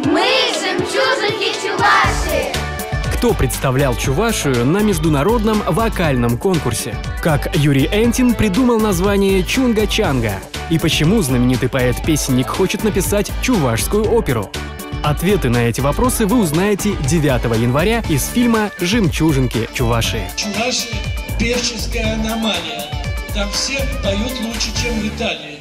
Мы жемчужинки Чувашии! Кто представлял Чувашию на международном вокальном конкурсе? Как Юрий Энтин придумал название Чунга-Чанга? И почему знаменитый поэт-песенник хочет написать чувашскую оперу? Ответы на эти вопросы вы узнаете 9 января из фильма «Жемчужинки Чувашии». Чувашия – певческая аномалия. Там все поют лучше, чем в Италии.